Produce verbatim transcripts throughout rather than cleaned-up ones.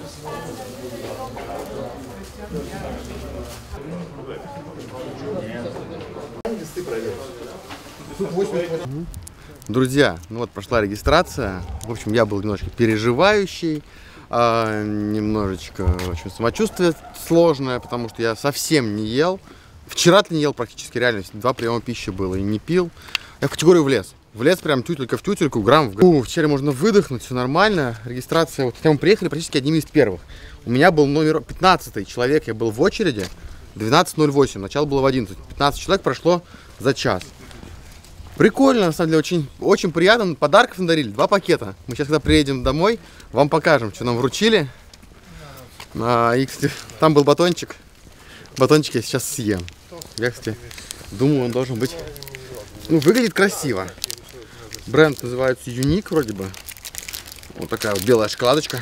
Друзья, ну вот прошла регистрация. В общем, я был немножко переживающий, а, немножечко в общем, самочувствие сложное, потому что я совсем не ел. Вчера-то не ел практически, реально, два приема пищи было и не пил. Я в категорию влез. Влез прям тютелька в тютельку, грамм в грамм. У, вчера можно выдохнуть, все нормально. Регистрация, вот когда мы приехали, практически одними из первых. У меня был номер пятнадцатый человек, я был в очереди. двенадцать ноль восемь, начало было в одиннадцать. пятнадцать человек прошло за час. Прикольно, на самом деле, очень, очень приятно. Подарков надарили, два пакета. Мы сейчас, когда приедем домой, вам покажем, что нам вручили. А, и, кстати, там был батончик. Батончик я сейчас съем. Я, кстати, думаю, он должен быть... Ну, выглядит красиво. Бренд называется Unique вроде бы. Вот такая вот белая шоколадочка.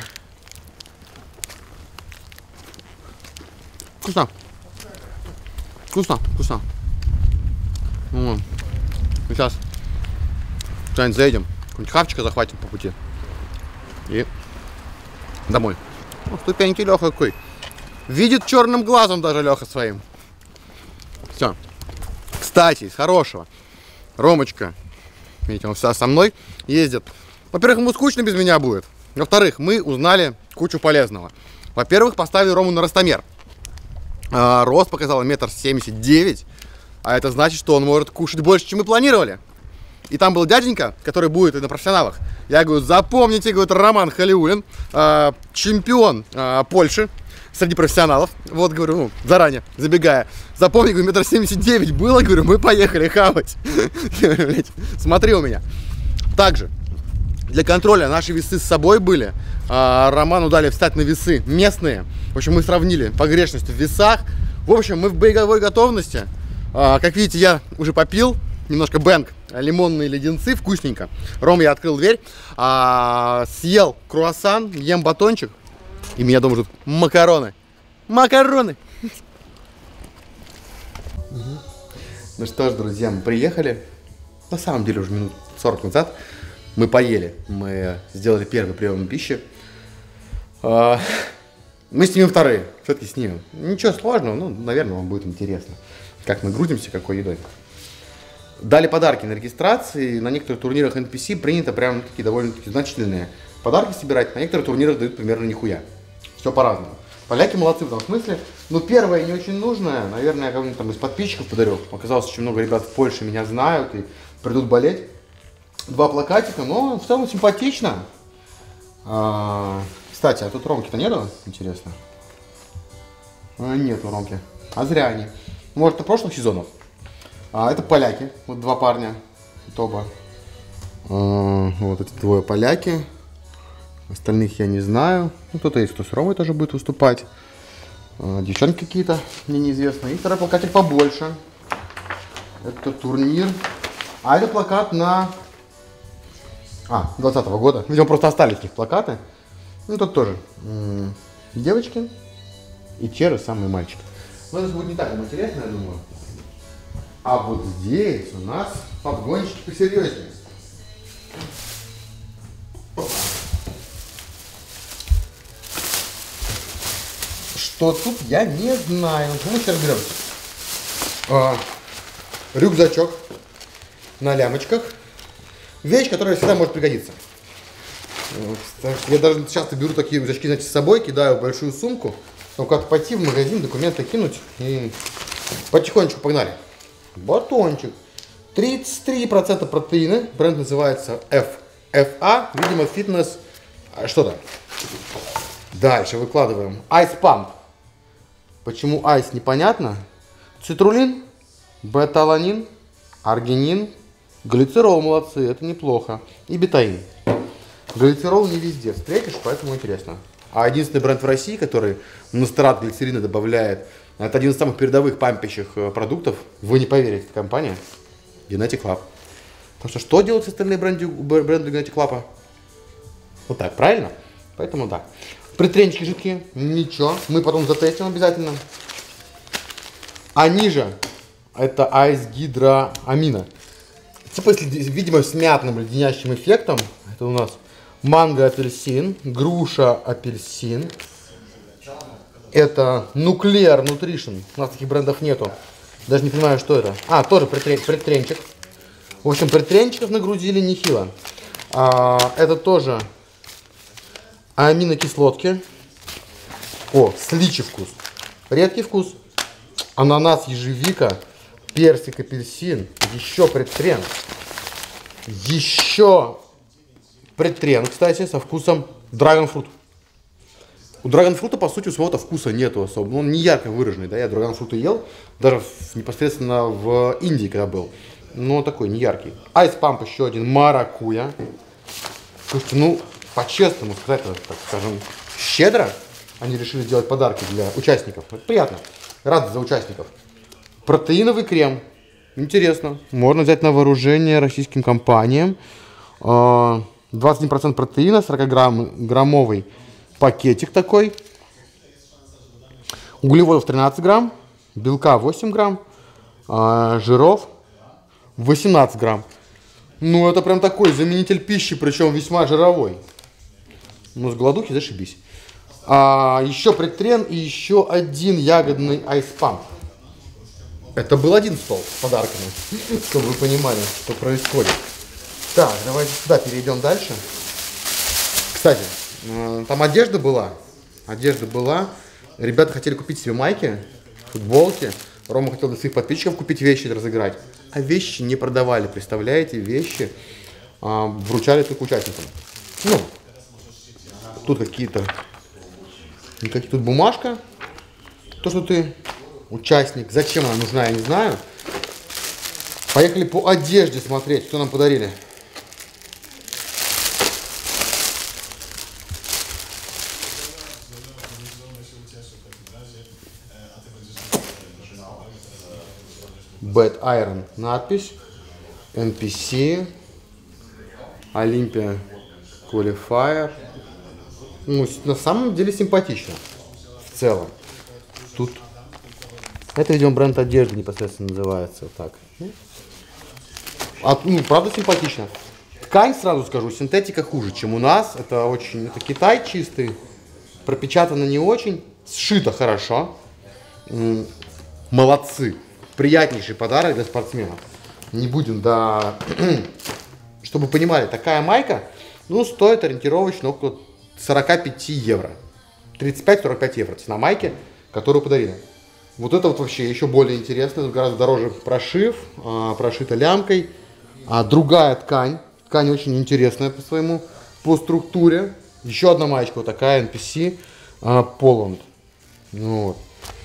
Вкусно. Вкусно, вкусно. Ну, сейчас куда-нибудь заедем, какой-нибудь хавчика захватим по пути и домой. Ну, ступеньки Леха какой. Видит черным глазом даже Леха своим. Все. Кстати, из хорошего. Ромочка, видите, он вся со мной ездит. Во-первых, ему скучно без меня будет. Во-вторых, мы узнали кучу полезного. Во-первых, поставили Рому на ростомер. А, рост показал метр семьдесят девять. А это значит, что он может кушать больше, чем мы планировали. И там был дяденька, который будет и на профессионалах. Я говорю, запомните, говорит, Роман Халиуллин, э, чемпион э, Польши среди профессионалов. Вот, говорю, ну, заранее, забегая. Запомни, говорю, метр семьдесят девять было, говорю, мы поехали хавать. Смотри у меня. Также, для контроля наши весы с собой были. Роману дали встать на весы местные. В общем, мы сравнили погрешность в весах. В общем, мы в боевой готовности. Как видите, я уже попил немножко бэнг, лимонные леденцы, вкусненько. Ром, я открыл дверь, а, съел круассан, ем батончик. И меня дома ждут макароны. Макароны! Ну что ж, друзья, мы приехали. На самом деле уже минут сорок назад. Мы поели, мы сделали первый прием пищи. А, мы снимем вторые, все-таки снимем. Ничего сложного, ну, наверное, вам будет интересно, как мы грузимся, какой едой. Дали подарки на регистрации. На некоторых турнирах эн пи си принято прям такие довольно-таки значительные подарки собирать. На некоторых турнирах дают примерно нихуя. Все по-разному. Поляки молодцы в этом смысле. Но первое не очень нужное, наверное, я кому-нибудь там из подписчиков подарю. Оказалось, очень много ребят в Польше меня знают и придут болеть. Два плакатика, но в целом симпатично. А, кстати, а тут Ромки-то нету? Интересно. А, нету Ромки. А зря они. Может, на прошлых сезонах. А, это поляки. Вот два парня. Это оба. А, вот эти двое поляки. Остальных я не знаю. Ну, кто-то есть, кто с Ромой тоже будет выступать. А, девчонки какие-то, мне неизвестно. И второй плакатик побольше. Это турнир. А это плакат на... А, двадцатого года. Видимо, просто остались у них плакаты. Ну, тут тоже. М-м, девочки. И те же самые мальчики. Но это будет не так интересно, я думаю. А вот здесь у нас подгончики посерьезнее. Что тут, я не знаю. Мы сейчас разберемся. А, рюкзачок на лямочках. Вещь, которая всегда может пригодиться. Я даже часто беру такие рюкзачки, значит, с собой, кидаю в большую сумку. Чтобы как-то пойти в магазин, документы кинуть и потихонечку погнали. Батончик. тридцать три процента протеина. Бренд называется эф эф а. Видимо, фитнес. Что-то. Дальше выкладываем. Ice Pump. Почему айс, непонятно. Цитрулин, бета-аланин, аргинин, глицерол, молодцы, это неплохо. И бетаин. Глицерол не везде встретишь, поэтому интересно. А единственный бренд в России, который настрат глицерина добавляет, это один из самых передовых пампящих продуктов. Вы не поверите, это компания Genetic Lab. Так что, что делают остальные бренды, бренды Genetic Lab? Вот так, правильно? Поэтому да. Притренчики жидкие, ничего, мы потом затестим обязательно. Они же, это айс-гидроамина. Типа, видимо, с мятным леденящим эффектом. Это у нас манго-апельсин, груша-апельсин, Это Nuclear Nutrition. У нас таких брендов нету. Даже не понимаю, что это. А, тоже предтрен, предтренчик. В общем, предтренчиков нагрузили нехило. А, это тоже аминокислотки. О, сличий вкус. Редкий вкус. Ананас, ежевика, персик, апельсин. Еще предтрен. Еще предтрен, кстати, со вкусом драгонфрут. У драгонфрута, по сути, у самого-то вкуса нету особо. Он не ярко выраженный, да, я драгонфрута ел, даже в, непосредственно в Индии, когда был. Но такой, не яркий. Айспамп еще один, маракуйя. Слушайте, ну, по-честному сказать, так скажем, щедро они решили сделать подарки для участников. Это приятно. Рад за участников. Протеиновый крем. Интересно. Можно взять на вооружение российским компаниям. двадцать один процент протеина, сорокаграммовый пакетик такой. Углеводов тринадцать грамм, белка восемь грамм, а, жиров восемнадцать грамм. Ну, это прям такой заменитель пищи, причем весьма жировой. Ну, с голодухи зашибись. А, еще предтрен и еще один ягодный айспамп. Это был один стол с подарками, чтобы вы понимали, что происходит. Так, давайте сюда перейдем дальше. Кстати, там одежда была. Одежда была. Ребята хотели купить себе майки, футболки. Рома хотел для своих подписчиков купить вещи, разыграть. А вещи не продавали, представляете? Вещи а, вручали только участникам. Ну, тут какие-то... Какие тут бумажка. То, что ты участник. Зачем она нужна, я не знаю. Поехали по одежде смотреть, что нам подарили. Bad Iron надпись, эн пи си, Olympia Qualifier. Ну, на самом деле симпатично в целом. Тут это, видимо, бренд одежды непосредственно называется так. А, ну, правда симпатично. Ткань, сразу скажу, синтетика хуже, чем у нас. Это очень, это Китай чистый, пропечатано не очень, сшито хорошо. Молодцы. Приятнейший подарок для спортсменов. Не будем, да... Чтобы вы понимали, такая майка, ну, стоит ориентировочно около сорока пяти евро. тридцать пять — сорок пять евро цена майки, которую подарили. Вот это вот вообще еще более интересно, гораздо дороже прошив, а, прошита лямкой. А другая ткань, ткань очень интересная по своему, по структуре. Еще одна маечка вот такая, эн пи си, а, Poland. Ну, вот.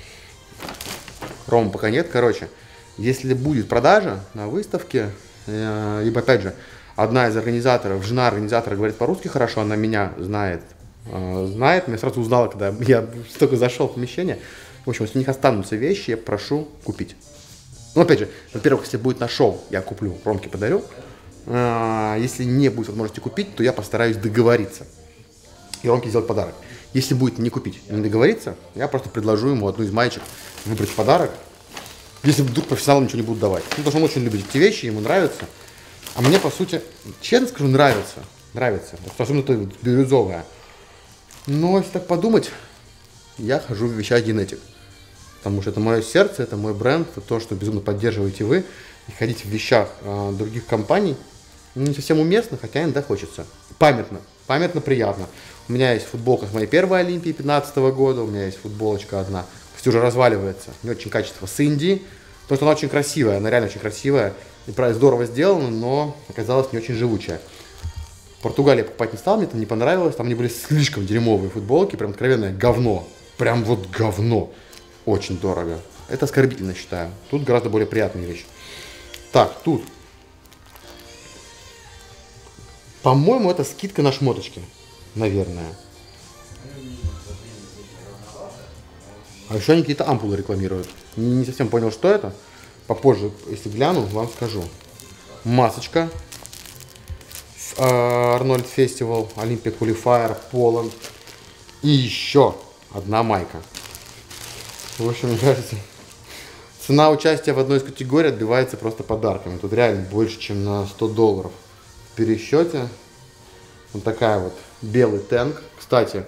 Рома пока нет, короче, если будет продажа на выставке, э, либо опять же, одна из организаторов, жена организатора говорит по-русски хорошо, она меня знает, э, знает, меня сразу узнала, когда я только зашел в помещение. В общем, если у них останутся вещи, я прошу купить. Ну, опять же, во-первых, если будет на шоу, я куплю, Ромке подарю. Э, если не будет возможности купить, то я постараюсь договориться и Ромке сделать подарок. Если будет не купить, не договориться, я просто предложу ему одну из маечек выбрать в подарок, если вдруг профессионалам ничего не будут давать. Ну, потому что он очень любит эти вещи, ему нравятся. А мне, по сути, честно скажу, нравится. Нравится. Особенно это бирюзовая. Но если так подумать, я хожу в вещах Генетик. Потому что это мое сердце, это мой бренд, это то, что безумно поддерживаете вы. И ходить в вещах э, других компаний ну, не совсем уместно, хотя иногда хочется. Памятно. Памятно приятно. У меня есть футболка с моей первой Олимпии пятнадцатого года, у меня есть футболочка одна, кстати, уже разваливается, не очень качество, с Индии, потому что она очень красивая, она реально очень красивая, и правда здорово сделана, но оказалась не очень живучая. В Португалии я покупать не стал, мне там не понравилось, там они были слишком дерьмовые футболки, прям откровенное говно, прям вот говно, очень дорого. Это оскорбительно считаю, тут гораздо более приятные вещи. Так, тут, по-моему, это скидка на шмоточки. Наверное. А еще они какие-то ампулы рекламируют. Не совсем понял, что это. Попозже, если гляну, вам скажу. Масочка. Arnold Festival, Olympia Qualifier, Poland. И еще одна майка. В общем, мне кажется, цена участия в одной из категорий отбивается просто подарками. Тут реально больше, чем на сто долларов в пересчете. Вот такая вот белый тэнк. Кстати,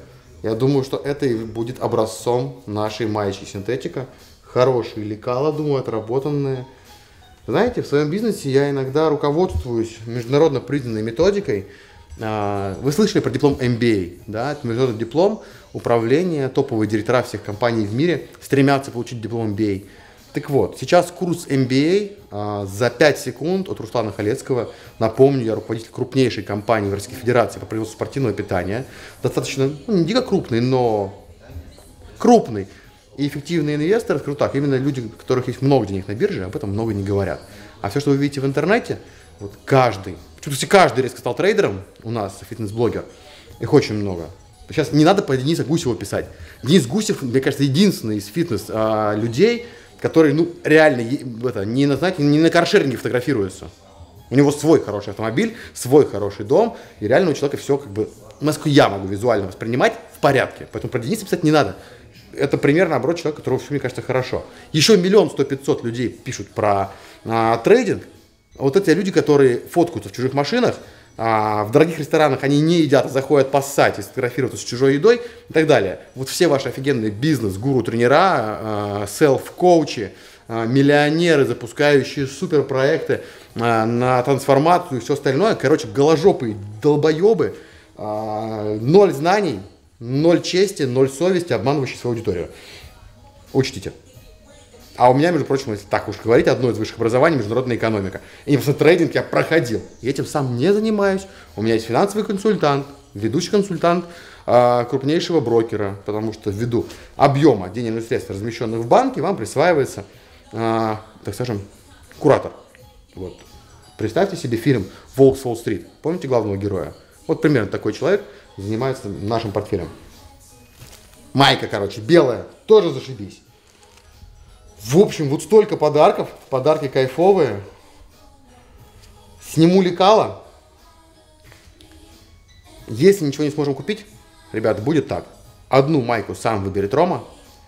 Я думаю, что это и будет образцом нашей маечки синтетика. Хорошие лекала, думаю, отработанные. Знаете, в своем бизнесе я иногда руководствуюсь международно признанной методикой. Вы слышали про диплом эм би эй, да? Это международный диплом управления, топовые директора всех компаний в мире стремятся получить диплом эм би эй. Так вот, сейчас курс эм би эй а, за пять секунд от Руслана Халецкого. Напомню, я руководитель крупнейшей компании в Российской Федерации по производству спортивного питания. Достаточно, ну, не дико крупный, но крупный и эффективный инвестор. Скажу так, именно люди, у которых есть много денег на бирже, об этом много не говорят. А все, что вы видите в интернете, вот каждый, почему-то каждый резко стал трейдером у нас, фитнес-блогер, их очень много. Сейчас не надо по Дениса Гусева писать. Денис Гусев, мне кажется, единственный из фитнес-людей, который, ну, реально, это, не, на, знаете, не на каршеринге фотографируется. У него свой хороший автомобиль, свой хороший дом, и реально у человека все, как бы, насколько я могу визуально воспринимать, в порядке. Поэтому про Дениса писать не надо. Это пример, наоборот, человека, которого все, мне кажется, хорошо. Еще миллион сто пятьсот людей пишут про а, трейдинг. Вот эти люди, которые фоткаются в чужих машинах, а, в дорогих ресторанах они не едят, а заходят поссать и сфотографироваться с чужой едой и так далее. Вот все ваши офигенные бизнес-гуру-тренера, а, селф-коучи, а, миллионеры, запускающие суперпроекты а, на трансформацию и все остальное. Короче, голожопые долбоебы, а, ноль знаний, ноль чести, ноль совести, обманывающие свою аудиторию. Учтите. А у меня, между прочим, если так уж говорить, одно из высших образований — международная экономика. И непосредственно трейдинг я проходил. И этим сам не занимаюсь. У меня есть финансовый консультант, ведущий консультант э, крупнейшего брокера, потому что ввиду объема денежных средств, размещенных в банке, вам присваивается, э, так скажем, куратор. Вот. Представьте себе фильм «Волк с Уолл-стрит». Помните главного героя? Вот примерно такой человек занимается нашим портфелем. Майка, короче, белая, тоже зашибись. В общем, вот столько подарков, подарки кайфовые. Сниму лекала. Если ничего не сможем купить, ребят, будет так. Одну майку сам выберет Рома,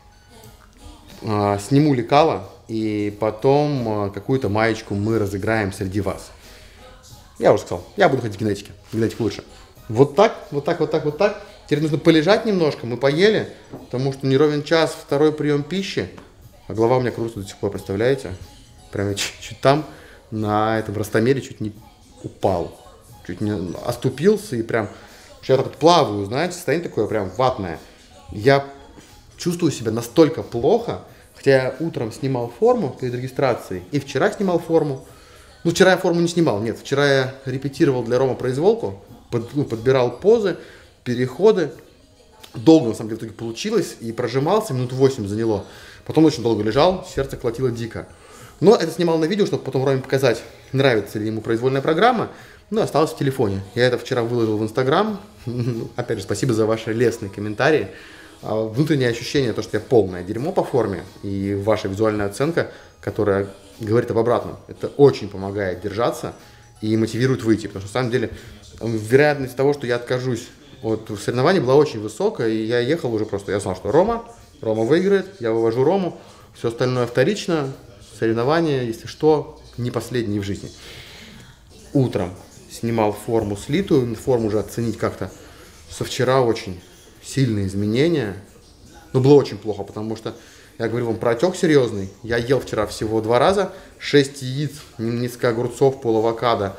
э, сниму лекала, и потом э, какую-то маечку мы разыграем среди вас. Я уже сказал, я буду ходить в генетике, генетик лучше. Вот так, вот так, вот так, вот так. Теперь нужно полежать немножко, мы поели, потому что не ровен час, второй прием пищи. А голова у меня крутится до сих пор, представляете? Прям я чуть-чуть там, на этом ростомере, чуть не упал. Чуть не оступился и прям... Я так вот плаваю, знаете, состояние такое прям ватное. Я чувствую себя настолько плохо, хотя я утром снимал форму перед регистрацией, и вчера снимал форму. Ну, вчера я форму не снимал, нет. Вчера я репетировал для Рома произволку, под, ну, подбирал позы, переходы. Долго, на самом деле, в итоге получилось, и прожимался, минут восемь заняло. Потом очень долго лежал, сердце колотило дико. Но это снимал на видео, чтобы потом Роме показать, нравится ли ему произвольная программа. Ну, осталось в телефоне. Я это вчера выложил в Инстаграм. Опять же, спасибо за ваши лестные комментарии. Внутреннее ощущение, то, что я полное дерьмо по форме, и ваша визуальная оценка, которая говорит об обратном, это очень помогает держаться и мотивирует выйти. Потому что, на самом деле, вероятность того, что я откажусь от соревнований, была очень высокая, и я ехал уже просто. Я знал, что Рома, Рома выиграет, я вывожу Рому, все остальное вторично, соревнования, если что, не последние в жизни. Утром снимал форму слитую, форму уже оценить как-то. Со вчера очень сильные изменения. Но было очень плохо, потому что я говорил вам про отек серьезный. Я ел вчера всего два раза, шесть яиц, несколько огурцов, пол авокадо.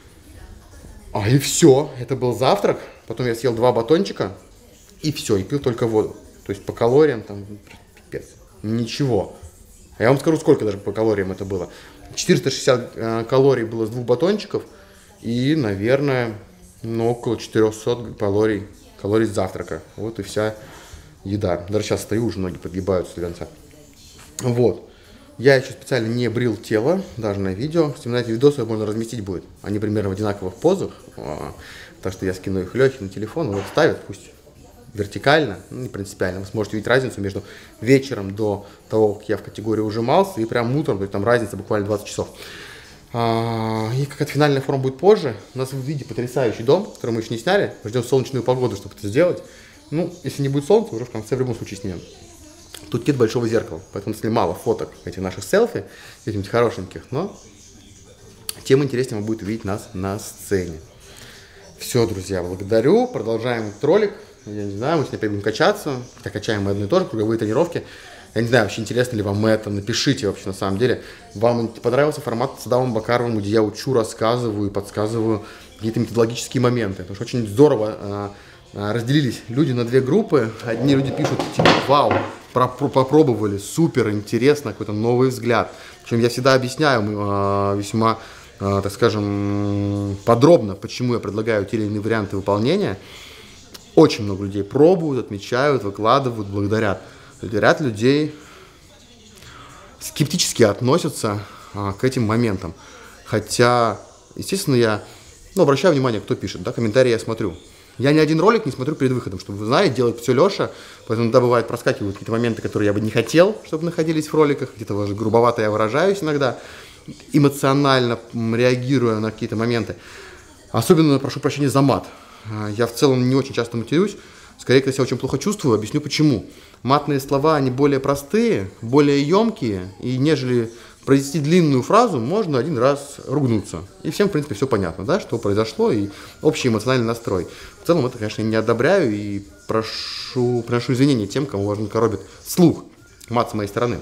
А и все, это был завтрак. Потом я съел два батончика, и все, и пил только воду. То есть по калориям там, пипец, ничего. А я вам скажу, сколько даже по калориям это было. четыреста шестьдесят э, калорий было с двух батончиков, и, наверное, ну, около четырехсот калорий, калорий с завтрака. Вот и вся еда. Даже сейчас стою, уже ноги подгибаются до конца. Вот. Я еще специально не брил тело, даже на видео. Вспоминайте, видосы можно разместить будет. Они примерно в одинаковых позах. Так что я скину их Лехе на телефон, он их ставит, пусть вертикально, ну, не принципиально. Вы сможете видеть разницу между вечером до того, как я в категории ужимался, и прям утром, то есть там разница буквально двадцать часов. А, и какая-то финальная форма будет позже. У нас в виде потрясающий дом, который мы еще не сняли. Ждем солнечную погоду, чтобы это сделать. Ну, если не будет солнца, уже в конце в любом случае снимем. Тут нет большого зеркала, поэтому если мало фоток этих наших селфи, этих хорошеньких, но тем интереснее будет увидеть нас на сцене. Все, друзья, благодарю. Продолжаем этот ролик. я не знаю, мы с ней опять будем качаться, хотя качаем мы одно и то же, круговые тренировки. Я не знаю, вообще интересно ли вам это, напишите вообще на самом деле. Вам понравился формат с Адамом Бакаровым, где я учу, рассказываю и подсказываю какие-то методологические моменты. Потому что очень здорово а, а, разделились люди на две группы. Одни люди пишут, типа, вау, попробовали, супер, интересно, какой-то новый взгляд. Причем я всегда объясняю а, весьма, а, так скажем, подробно, почему я предлагаю те или иные варианты выполнения. Очень много людей пробуют, отмечают, выкладывают, благодарят. Ряд людей скептически относятся а, к этим моментам. Хотя, естественно, я ну, обращаю внимание, кто пишет, да, комментарии я смотрю. Я ни один ролик не смотрю перед выходом, чтобы, вы знаете, делает все Леша, поэтому иногда бывает проскакивают какие-то моменты, которые я бы не хотел, чтобы находились в роликах, где-то грубовато я выражаюсь иногда, эмоционально реагируя на какие-то моменты. Особенно прошу прощения за мат. Я в целом не очень часто матерюсь, скорее, когда себя очень плохо чувствую, объясню почему. Матные слова, они более простые, более емкие, и нежели произнести длинную фразу, можно один раз ругнуться. И всем, в принципе, все понятно, да, что произошло, и общий эмоциональный настрой. В целом, это, конечно, не одобряю, и прошу, приношу извинения тем, кому важно коробит слух, мат с моей стороны.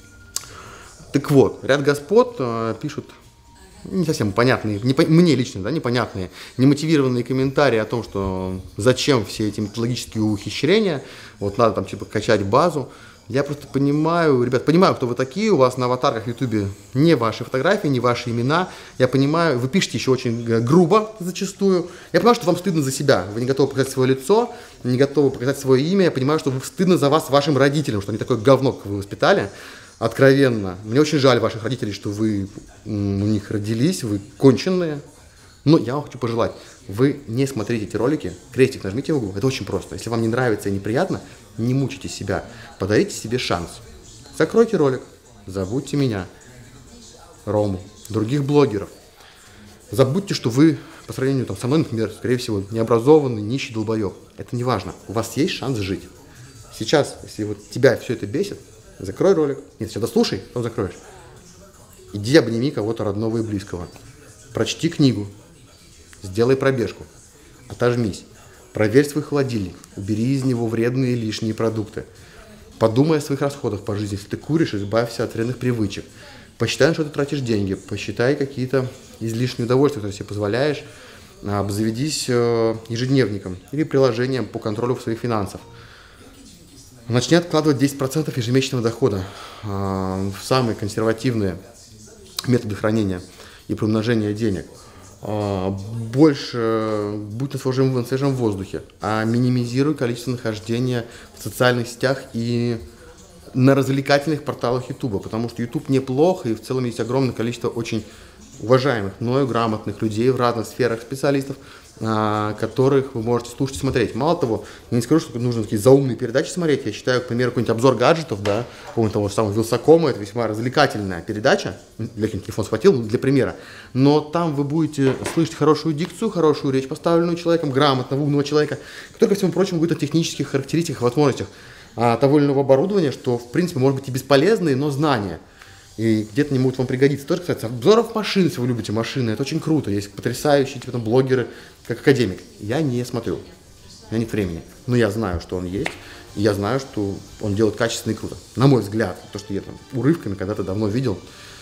Так вот, ряд господ э, пишут не совсем понятные, не, мне лично, да, непонятные, немотивированные комментарии о том, что зачем все эти методологические ухищрения, вот надо там типа качать базу. Я просто понимаю, ребят, понимаю, кто вы такие, у вас на аватарках в Ютубе не ваши фотографии, не ваши имена. Я понимаю, вы пишете еще очень грубо зачастую. Я понимаю, что вам стыдно за себя. Вы не готовы показать свое лицо, не готовы показать свое имя. Я понимаю, что стыдно за вас вашим родителям, что они такое говно, как вы воспитали. Откровенно. Мне очень жаль ваших родителей, что вы у них родились, вы конченые. Но я вам хочу пожелать, вы не смотрите эти ролики, крестик нажмите в углу, это очень просто. Если вам не нравится и неприятно, не мучайте себя, подарите себе шанс. Закройте ролик, забудьте меня, Рому, других блогеров. Забудьте, что вы, по сравнению там, со мной, например, скорее всего, необразованный, нищий долбоеб. Это не важно, у вас есть шанс жить. Сейчас, если вот тебя все это бесит, закрой ролик. Нет, сюда слушай, потом закроешь. Иди обними кого-то родного и близкого. Прочти книгу. Сделай пробежку. Отожмись. Проверь свой холодильник. Убери из него вредные лишние продукты. Подумай о своих расходах по жизни. Если ты куришь, избавься от вредных привычек. Посчитай, на что ты тратишь деньги. Посчитай какие-то излишние удовольствия, которые себе позволяешь. Обзаведись ежедневником или приложением по контролю своих финансов. Начни откладывать десять процентов ежемесячного дохода в самые консервативные методы хранения и приумножения денег. Больше будь на свежем, на свежем воздухе, а минимизируй количество нахождения в социальных сетях и на развлекательных порталах Ютуба, потому что Ютуб неплох, и в целом есть огромное количество очень уважаемых, мною грамотных людей в разных сферах, специалистов, которых вы можете слушать и смотреть. Мало того, я не скажу, что нужно такие заумные передачи смотреть. Я считаю, к примеру, какой-нибудь обзор гаджетов, да, какого-нибудь того же самого Вилсакома, это весьма развлекательная передача. Легкий телефон схватил для примера. Но там вы будете слышать хорошую дикцию, хорошую речь, поставленную человеком, грамотного, умного человека, который, ко всему прочему, говорит о технических характеристиках, возможностях а, того или иного оборудования, что, в принципе, может быть и бесполезные, но знания. И где-то они могут вам пригодиться. Тоже, кстати, обзоров машин, если вы любите машины, это очень круто. Есть потрясающие типа, там, блогеры, как академик. Я не смотрю, у меня нет времени. Но я знаю, что он есть, и я знаю, что он делает качественно и круто. На мой взгляд, то, что я там урывками когда-то давно видел,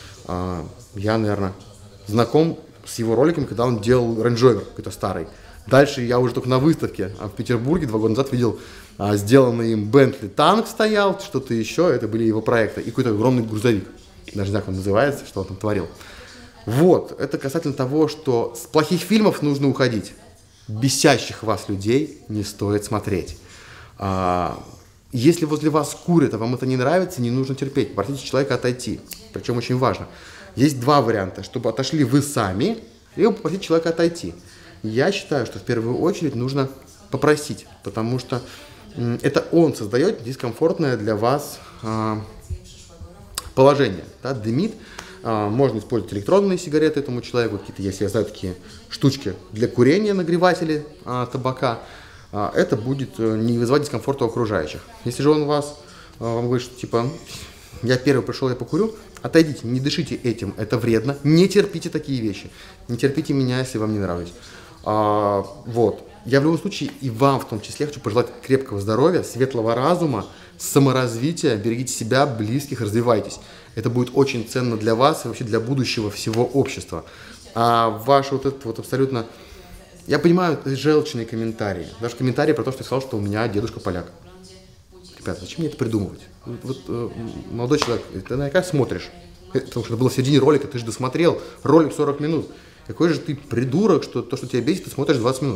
я, наверное, знаком с его роликами, когда он делал Range Rover какой-то старый. Дальше я уже только на выставке в Петербурге два года назад видел сделанный им Bentley танк стоял, что-то еще, это были его проекты, и какой-то огромный грузовик. Даже не знаю, как он называется, что он там творил. Вот, это касательно того, что с плохих фильмов нужно уходить. Бесящих вас людей не стоит смотреть. А, если возле вас курят, а вам это не нравится, не нужно терпеть. Попросите человека отойти. Причем очень важно. Есть два варианта, чтобы отошли вы сами, либо попросить человека отойти. Я считаю, что в первую очередь нужно попросить, потому что м, это он создает дискомфортное для вас а, положение. Да, дымит. А, можно использовать электронные сигареты этому человеку, какие-то, если я знаю, такие штучки для курения, нагреватели а, табака. А, это будет не вызывать дискомфорта у окружающих. Если же он вас, а, вам говорит, что типа, я первый пришел, я покурю, отойдите, не дышите этим, это вредно, не терпите такие вещи. Не терпите меня, если вам не нравится. А, вот. я в любом случае и вам в том числе хочу пожелать крепкого здоровья, светлого разума, саморазвития, берегите себя, близких, развивайтесь. Это будет очень ценно для вас и вообще для будущего всего общества. А ваш вот этот вот абсолютно... Я понимаю, желчные комментарии. Даже комментарии про то, что я сказал, что у меня дедушка поляк. Ребята, зачем мне это придумывать? Вот, вот э, молодой человек, ты наверняка смотришь. Потому что это было в середине ролика, ты же досмотрел ролик сорок минут. Какой же ты придурок, что то, что тебя бесит, ты смотришь двадцать минут.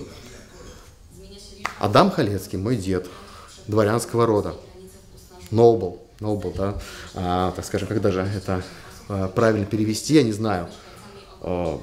Адам Халецкий, мой дед, дворянского рода. Noble, noble, да, а, так скажем, как даже это а, правильно перевести, я не знаю. А,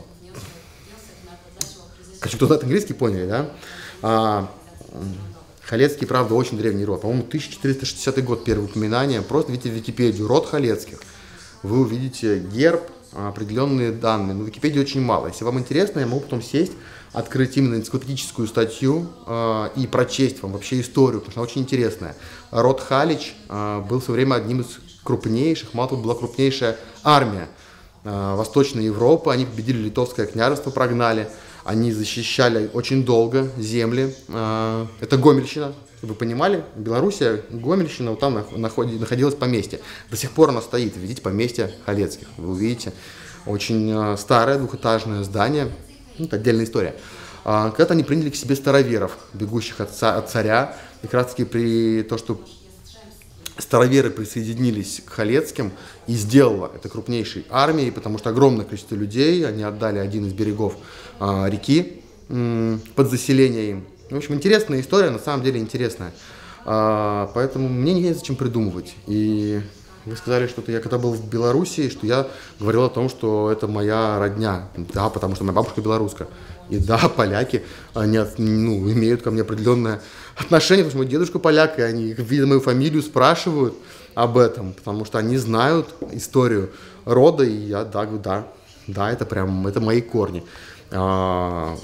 Хочу, кто знает английский, поняли, да? А, Халецкий, правда, очень древний род. По-моему, тысяча четыреста шестидесятый год, первое упоминание. Просто видите в Википедию род Халецких. Вы увидите герб, определенные данные. Но в Википедии очень мало. Если вам интересно, я могу потом сесть, открыть именно энциклопедическую статью э, и прочесть вам вообще историю, потому что она очень интересная. Род Халич э, был в свое время одним из крупнейших, мало того, была крупнейшая армия э, Восточной Европы. Они победили Литовское княжество, прогнали. Они защищали очень долго земли. Э, это Гомельщина, чтобы вы понимали. Белоруссия, Гомельщина, вот там находилось поместье. До сих пор оно стоит. Видите, поместье Халецких. Вы увидите очень э, старое двухэтажное здание. Ну, это отдельная история. А, когда-то они приняли к себе староверов, бегущих от, ца- от царя. И как раз таки при том, что староверы присоединились к Халецким, и сделала это крупнейшей армией, потому что огромное количество людей, они отдали один из берегов а, реки м- под заселение им. В общем, интересная история, на самом деле интересная. А, поэтому мне не зачем придумывать. И вы сказали, что я когда был в Белоруссии, что я говорил о том, что это моя родня. Да, потому что моя бабушка белоруска. И да, поляки, они ну, имеют ко мне определенное отношение, потому что мой дедушка поляк, и они, видя мою фамилию, спрашивают об этом, потому что они знают историю рода, и я, да, да, да, это прям, это мои корни. А,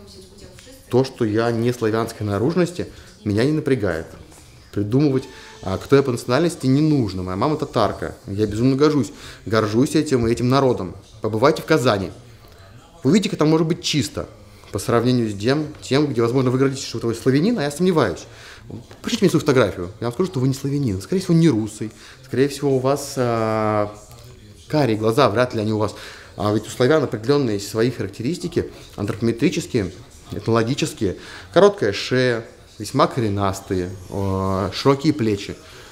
то, что я не славянской наружности, меня не напрягает. Придумывать, а кто я по национальности, не нужно. Моя мама татарка. Я безумно горжусь. Горжусь этим и этим народом. Побывайте в Казани. Вы увидите, как там может быть чисто. По сравнению с тем, тем где, возможно, вы гордитесь, что вы славянин, а я сомневаюсь. Пришлите мне свою фотографию. Я вам скажу, что вы не славянин. Скорее всего, не русый. Скорее всего, у вас а, карие глаза. Вряд ли они у вас. А ведь у славян определенные есть свои характеристики. Антропометрические, этнологические. Короткая шея. Весьма коренастые, широкие плечи.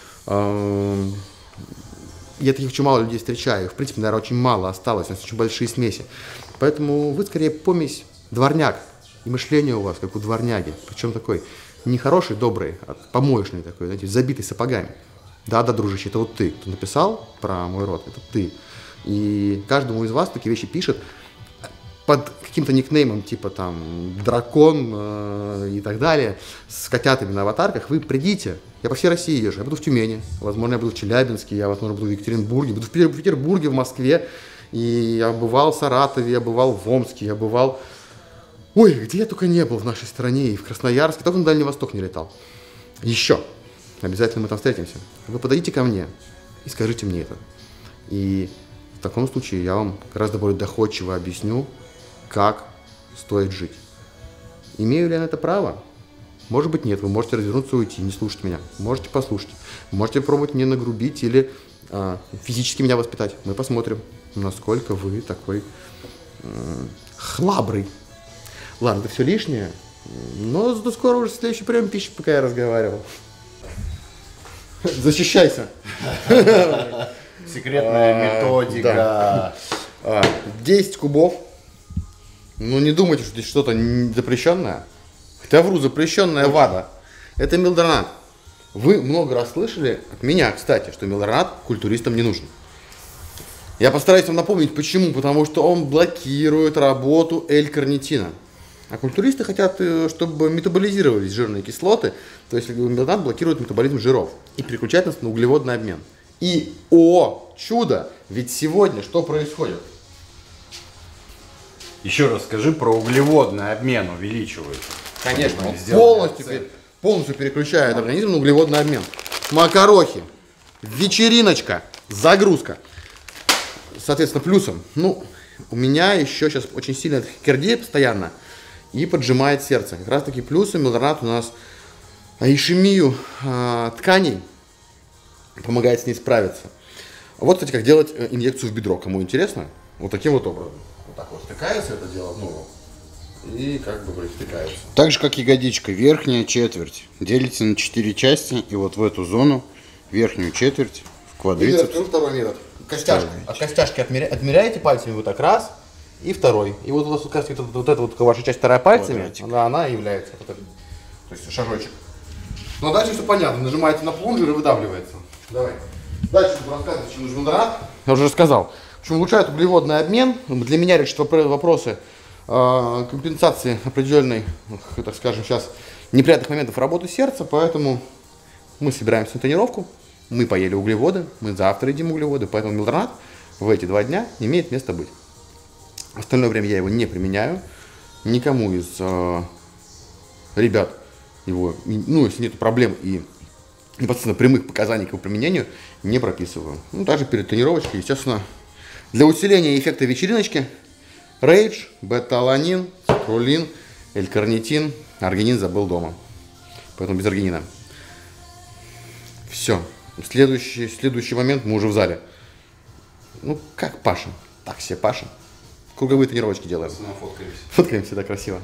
Я таких очень мало людей встречаю. В принципе, наверное, очень мало осталось. У нас очень большие смеси. Поэтому вы скорее помесь дворняк. И мышление у вас, как у дворняги. Причем такой не хороший, добрый, а помоечный такой, знаете, забитый сапогами. Да-да, дружище, это вот ты. Кто написал про мой род, это ты. И каждому из вас такие вещи пишет под каким-то никнеймом, типа там дракон э, и так далее, с котятами на аватарках, вы придите. Я по всей России езжу. Я буду в Тюмени, возможно, я буду в Челябинске, я, возможно, буду в Екатеринбурге, буду в Петербурге, в Москве. И я бывал в Саратове, я бывал в Омске, я бывал... Ой, где я только не был в нашей стране, и в Красноярске, только на Дальний Восток не летал. Еще. Обязательно мы там встретимся. Вы подойдите ко мне и скажите мне это. И в таком случае я вам гораздо более доходчиво объясню, как стоит жить. Имею ли я на это право? Может быть, нет. Вы можете развернуться и уйти, не слушать меня. Можете послушать. Можете пробовать мне нагрубить или а, физически меня воспитать. Мы посмотрим, насколько вы такой м- хлабрый. Ладно, это все лишнее. Но зато скоро уже следующий прием пищи, пока я разговаривал. Защищайся. Секретная методика. десять кубов. Ну, не думайте, что здесь что-то запрещенное. Хотя вру, запрещенная ВАДА. Это мелдронат. Вы много раз слышали от меня, кстати, что мелдронат культуристам не нужен. Я постараюсь вам напомнить, почему. Потому что он блокирует работу L-карнитина. А культуристы хотят, чтобы метаболизировались жирные кислоты. То есть мелдронат блокирует метаболизм жиров и переключает нас на углеводный обмен. И, о, чудо! Ведь сегодня что происходит? Еще раз скажи про углеводный обмен увеличивает. Конечно, он полностью, полностью переключает организм на углеводный обмен. Макарохи, вечериночка, загрузка. Соответственно, плюсом, ну, у меня еще сейчас очень сильная тахикардия постоянно. и поджимает сердце. Как раз таки плюсы милдронат у нас ишемию э, тканей, помогает с ней справиться. Вот, кстати, как делать инъекцию в бедро. Кому интересно, вот таким вот образом. Вот так вот стыкается это дело в ногу и как бы стыкается. Так же, как ягодичка, верхняя четверть делится на четыре части, и вот в эту зону, верхнюю четверть, в квадрицепс. И второй метод. Костяшка. От костяшки отмеря... отмеряете пальцами вот так раз, и второй. И вот у вас, вот, вот, вот эта вот ваша часть вторая пальцами, она, она является, вот это, то есть шажочек. Ну а дальше все понятно, нажимаете на плунжер и выдавливается. Давай. Дальше буду рассказывать, почему нужен милдронат. Я уже рассказал. Почему улучшает углеводный обмен. Для меня решит вопросы э, компенсации определенной, так скажем, сейчас неприятных моментов работы сердца. Поэтому мы собираемся на тренировку. Мы поели углеводы. Мы завтра едим углеводы. Поэтому милдронат в эти два дня имеет место быть. Остальное время я его не применяю. Никому из э, ребят его, ну, если нет проблем и непосредственно прямых показаний к его применению, не прописываю. Ну, также перед тренировочкой, естественно, для усиления эффекта вечериночки, рейдж, бета-аланин, цитрулин, L-карнитин, аргинин забыл дома. Поэтому без аргинина. Все. Следующий, следующий момент, мы уже в зале. Ну, как пашем? Так себе пашем. Круговые тренировочки делаем. Фоткаемся. Фоткаемся, да, красиво.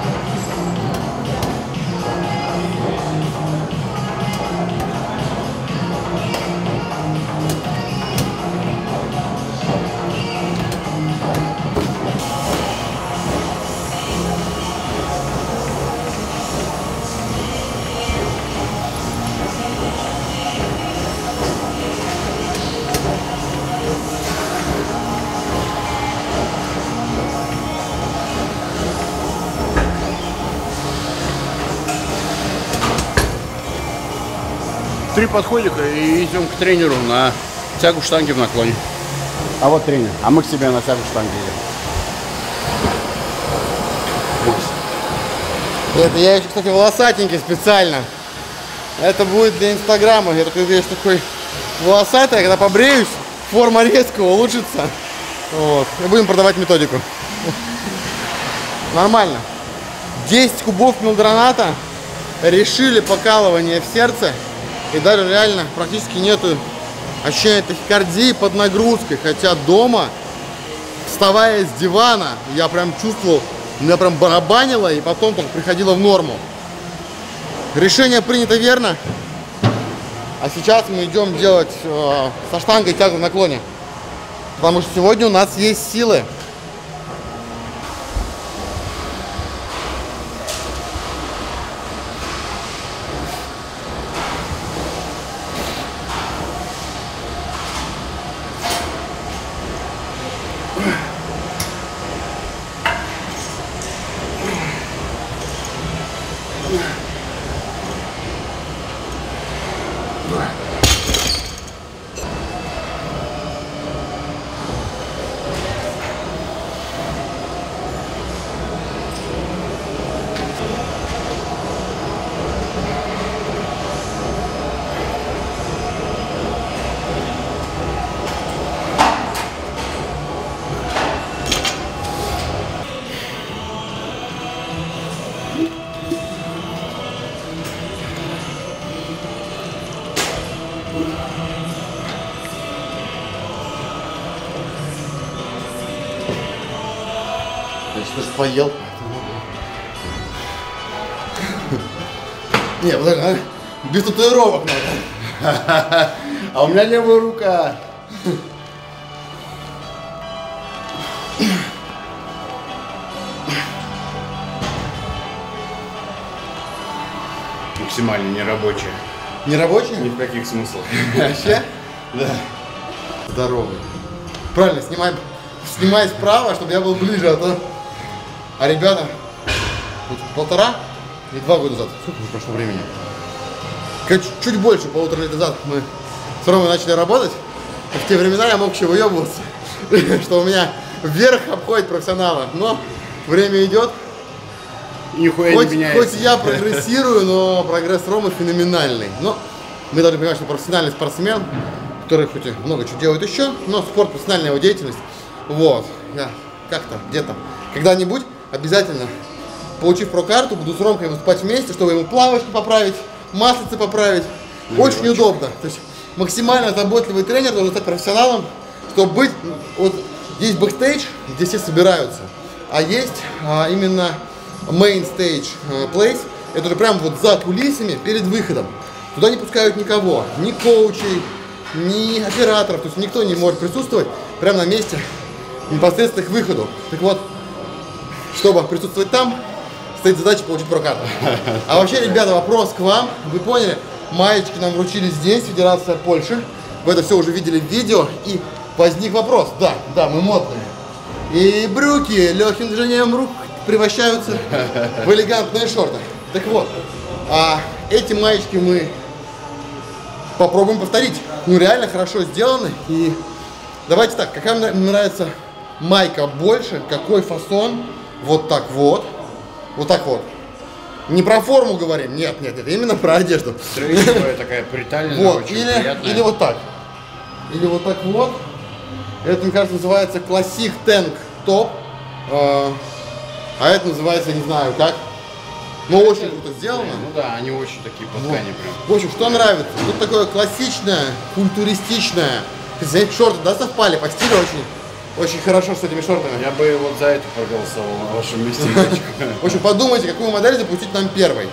Три подходика и идем к тренеру на тягу штанги в наклоне. А вот тренер. А мы к себе на тягу штанги идем. Это я еще, кстати, волосатенький специально. Это будет для инстаграма. Я такой весь такой волосатый, когда побреюсь, форма резко улучшится. Вот. И будем продавать методику. Нормально. десять кубов милдроната решили покалывание в сердце. И даже реально практически нету ощущения тахикардии под нагрузкой. Хотя дома, вставая с дивана, я прям чувствовал, меня прям барабанило и потом так приходило в норму. Решение принято верно. А сейчас мы идем делать э, со штангой тягу в наклоне. Потому что сегодня у нас есть силы. Ты же поел. Не, подожди, без татуировок надо. А у меня левая рука. Максимально нерабочая. Нерабочий? Ни в каких смыслах. Вообще? Да. Здорово. Правильно, снимай, снимай справа, чтобы я был ближе, а то... А ребята, полтора и два года назад, сколько уже прошло времени? Чуть больше, полутора лет назад мы с Ромой начали работать. В те времена я мог еще выебываться, что у меня вверх обходит профессионала. Но время идет. Нихуя хоть, не меняется. хоть я прогрессирую, но прогресс Ромы феноменальный. Но мы должны понимать, что профессиональный спортсмен, который хоть и много чего делает еще, но спорт, профессиональная его деятельность. Вот. Я как-то, где-то, когда-нибудь обязательно получив про-карту, буду с Ромкой выступать вместе, чтобы ему плавочки поправить, маслицы поправить. Ну, очень удобно. То есть максимально заботливый тренер должен стать профессионалом, чтобы быть... Вот есть бэкстейдж, где все собираются, а есть а, именно main stage place. Это уже прям вот за кулисами, перед выходом. Туда не пускают никого, ни коучей, ни операторов, то есть никто не может присутствовать прямо на месте непосредственно к выходу. Так вот, чтобы присутствовать там, стоит задача получить прокат. А вообще, ребята, вопрос к вам. Вы поняли, маечки нам вручили здесь, Федерация Польши. Вы это все уже видели в видео. И возник вопрос. Да, да, мы модные. И брюки легким движением рук превращаются в элегантные шорты. Так вот, а эти маечки мы попробуем повторить. Ну, реально хорошо сделаны. И давайте так, какая мне нравится майка больше, какой фасон. Вот так вот. Вот так вот. Не про форму говорим, нет, нет, нет, именно про одежду. Тренинговая такая притальная, вот, очень или, приятная. или вот так. Или вот так вот. Это, мне кажется, называется Classic Tank Top. А это называется, не знаю как. Но очень круто сделано. Ну да, они очень такие по ткани вот. Прям. В общем, что нравится? Тут такое классичное, культуристичное. Эти шорты, да, совпали по стилю очень. Очень хорошо с этими шортами. Я бы вот за это проголосовал на вашем месте. В общем, подумайте, какую модель запустить нам первой.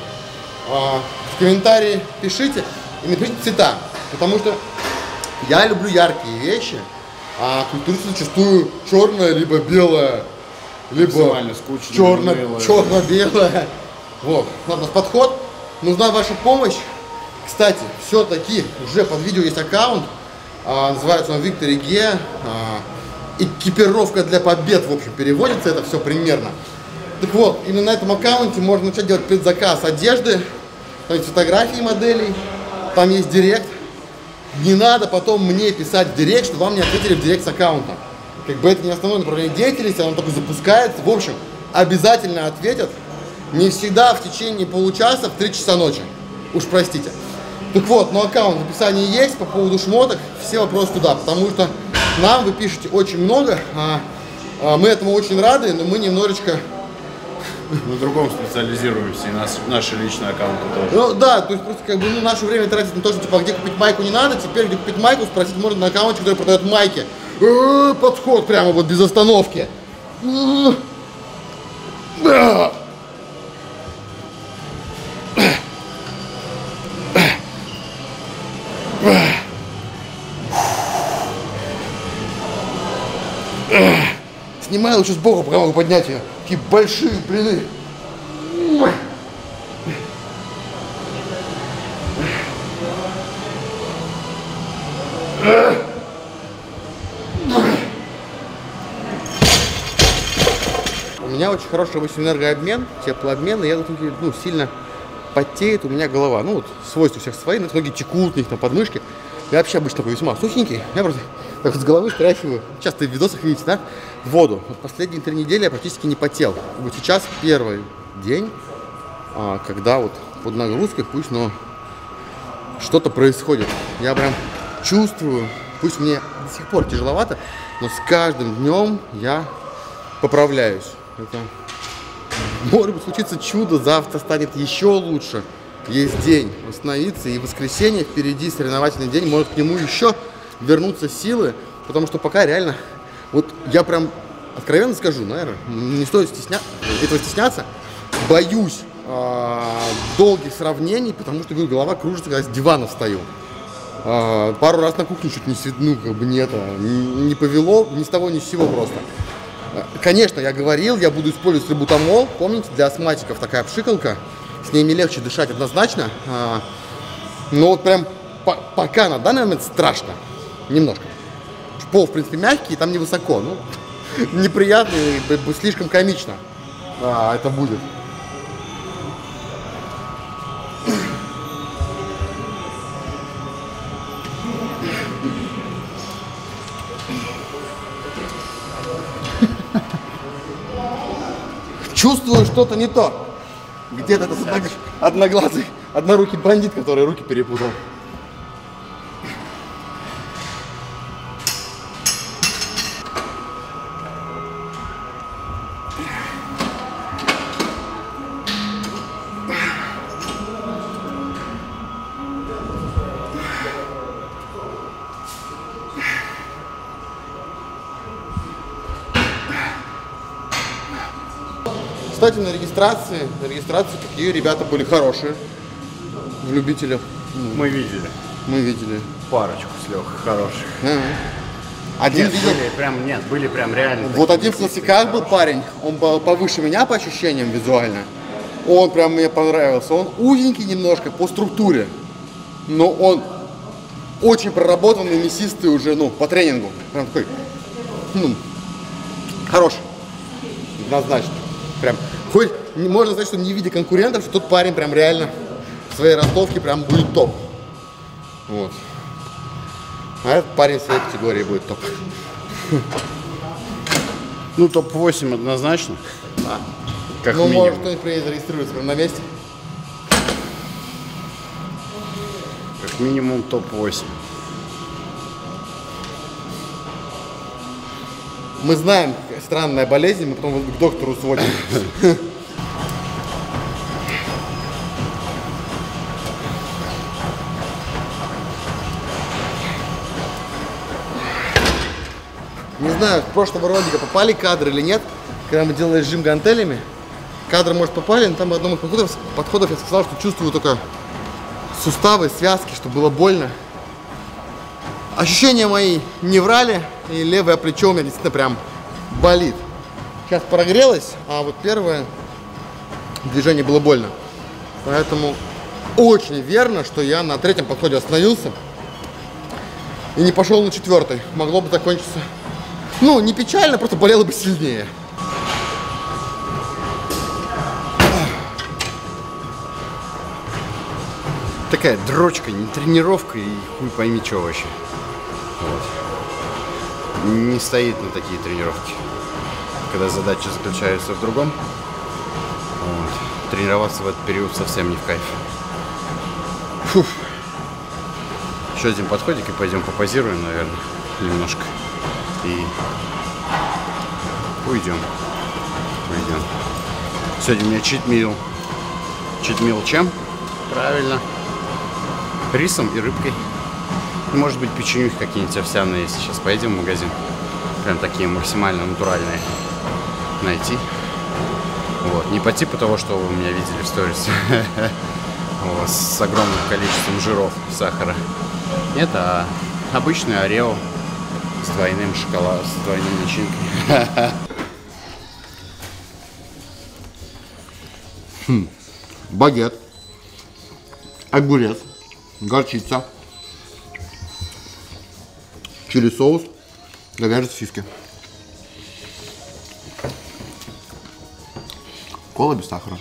В комментарии пишите и напишите цвета. Потому что я люблю яркие вещи, а культуристы зачастую черная, либо белая, либо черно-белая. Вот, у нас подход. Нужна ваша помощь. Кстати, все-таки уже под видео есть аккаунт. Называется он Виктор Ге. Экипировка для побед, в общем, переводится это все примерно. Так вот, именно на этом аккаунте можно начать делать предзаказ одежды, там есть фотографии моделей, там есть директ. Не надо потом мне писать в директ, что вам не ответили в директ с аккаунта. Как бы это не основное направление деятельности, оно только запускается. В общем, обязательно ответят. Не всегда в течение получаса в три часа ночи. Уж простите. Так вот, но аккаунт в описании есть по поводу шмоток. Все вопросы туда, потому что нам вы пишете очень много, а, а мы этому очень рады, но мы немножечко... Мы в другом специализируемся, и нас, наши личные аккаунты тоже. Ну да, то есть просто как бы ну, наше время тратить на то, что типа где купить майку не надо, теперь где купить майку спросить можно на аккаунте, который продает майки. Э-э, подход прямо вот без остановки. Снимай лучше сбоку, пока могу поднять ее. Такие большие блины. У меня очень хороший обычный энергообмен, теплообмен, и я ну, сильно потеет у меня голова. Ну вот свойства у всех свои, но ноги текут, у них там подмышки. Я вообще обычно такой весьма сухенький. Я просто так вот с головы стряхиваю. Часто в видосах видите, да? Воду. Вот последние три недели я практически не потел. Вот сейчас первый день, когда вот под нагрузкой, пусть, но что-то происходит. Я прям чувствую, пусть мне до сих пор тяжеловато, но с каждым днем я поправляюсь. Это может быть случится чудо, завтра станет еще лучше. Есть день восстановиться, и воскресенье впереди соревновательный день, может к нему еще вернуться силы, потому что пока реально, вот я прям откровенно скажу, наверное, не стоит стесня... этого стесняться, боюсь э, долгих сравнений, потому что, говорю, голова кружится, когда с дивана встаю. Э, пару раз на кухне чуть не ну, как бы не это, не повело, ни с того, ни с сего просто. Конечно, я говорил, я буду использовать сальбутамол, помните, для астматиков такая пшикалка. С ними легче дышать однозначно, а, но вот прям по пока на данный момент страшно, немножко. Пол, в принципе, мягкий, там невысоко, ну, неприятно и слишком комично а, это будет. Чувствую, что-то не то. Где-то этот одноглазый, однорукий бандит, который руки перепутал. кстати, на регистрации, на регистрации такие ребята были хорошие. В любителях. Мы видели. Мы видели. Парочку с Лехой хороших. А-а. Один нет, видел... были прям, нет, были прям реально. Вот один в классиках был парень, он был повыше меня по ощущениям визуально. Он прям мне понравился. Он узенький немножко по структуре, но он очень проработанный, мясистый уже, ну, по тренингу. Прям такой, ну, хороший. Однозначно. Прям, хоть можно сказать, что не видя конкурентов, что тот парень прям реально в своей ростовке прям будет топ. Вот. А этот парень в своей категории будет топ. Ну, топ восемь однозначно. А. Как ну, минимум. может, кто-нибудь приедет зарегистрируется прямо на месте. Как минимум топ восемь. Мы знаем, странная болезнь, мы потом к доктору сводим. Не знаю, в прошлого ролика попали кадры или нет, когда мы делали жим гантелями. Кадры, может, попали, но там в одном из подходов, подходов я сказал, что чувствую только суставы, связки, что было больно. Ощущения мои не врали, и левое плечо у меня действительно прям болит. Сейчас прогрелось, а вот первое движение было больно. Поэтому очень верно, что я на третьем подходе остановился и не пошел на четвертый. Могло бы закончиться, ну, не печально, просто болело бы сильнее. Такая дрочка, не тренировка и хуй пойми что вообще. Вот. Не стоит на такие тренировки. Когда задача заключается в другом, вот. Тренироваться в этот период совсем не в кайф. Фух. Еще один подходик и пойдем попозируем, наверное, немножко. И уйдем. Уйдем. Сегодня у меня читмил. Читмил чем? Правильно. Рисом и рыбкой. Может быть, печенюхи какие-нибудь овсяные, если сейчас поедем в магазин. Прям такие максимально натуральные найти. Вот. Не по типу того, что вы у меня видели в сторис. С огромным количеством жиров, сахара. Нет, а обычный орео с двойным шоколадом, с двойной начинкой. Хм. Багет, огурец, горчица, чили соус, говяжьи сосиски. Кола без сахара.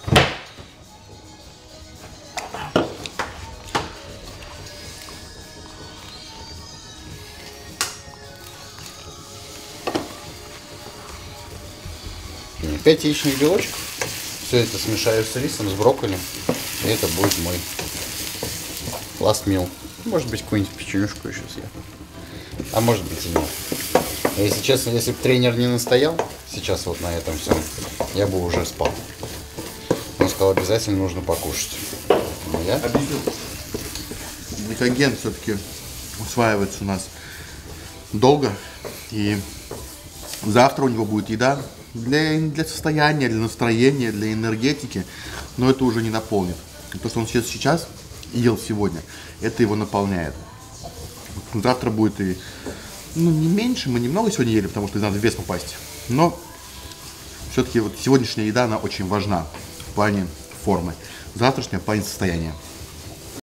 пять яичных белочек. Все это смешаю с рисом, с брокколи. И это будет мой last meal. Может быть, какую-нибудь печенюшку еще съем. А может быть и нет. Если честно, если бы тренер не настоял сейчас вот на этом всем, я бы уже спал. Он сказал, обязательно нужно покушать. Но я... Объясню. Гликоген все-таки усваивается у нас долго. И завтра у него будет еда для, для состояния, для настроения, для энергетики. Но это уже не наполнит. То, что он съест сейчас и ел сегодня, это его наполняет. Завтра будет и, ну, не меньше, мы немного сегодня ели, потому что надо в вес попасть. Но все-таки вот сегодняшняя еда, она очень важна в плане формы. Завтрашняя в плане состояния.